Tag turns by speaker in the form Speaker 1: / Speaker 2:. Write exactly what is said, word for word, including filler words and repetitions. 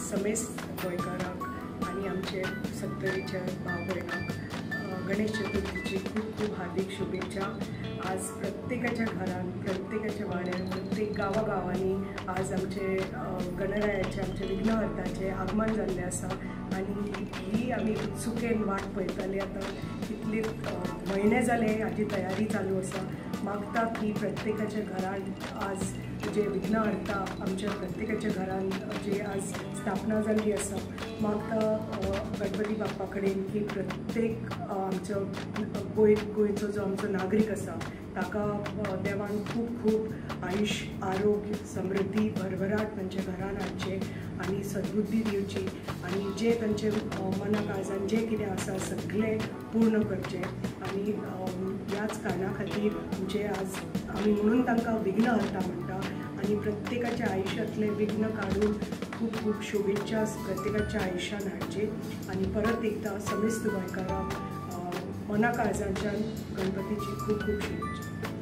Speaker 1: समेस्त गोंयकारांक आनी आमचे सत्तरीच्या भाव भयणांक गणेश चतुर्थीची खूप खूप हार्दिक शुभेच्छा। आज प्रत्येकाच्या घरान, प्रत्येकाच्या वाड्यार, प्रत्येक गांवागांवांनी आज आमचे गणरायाचे, आमचे विघ्नहर्ताचे आगमन जाल्लें आसा आनी ही आमी उत्सुकेन वाट पळयताली। आतां कितले म्हयने जाले हाची तयारी चालू आसा। मागता की प्रत्येकाच्या घरान आज जे विघ्नहर्ता आमच्या प्रत्येकाच्या घरान जे आज स्थापना जाल्ली आसा, मागता गणपती बाप्पा कडेन की प्रत्येक आमचो गोंय गोंयचो जो आमचो नागरीक आसा ताका देवान खूब खूब आयुष्य, आरोग्य, समृद्धी, भरभराट तांच्या घरान हाडचे आनी सद्बुद्धी दिवची आनी जे तांचे मना काळजान जे कितें आसा सगळें पूर्ण करचें। आनी ह्याच कारणा खातीर जे आज आमी म्हणून तांकां विघ्नहर्ता म्हणटा आनी प्रत्येकाच्या आयुश्यांतले विघ्न काडून खूब खूब शुभेच्छा प्रत्येकाच्या आयुश्यान हाडचे आनी परत एकदा समेस्त गोंयकारांक मना काळजांच्यान गणपतीची खूब खूब शुभेच्छा।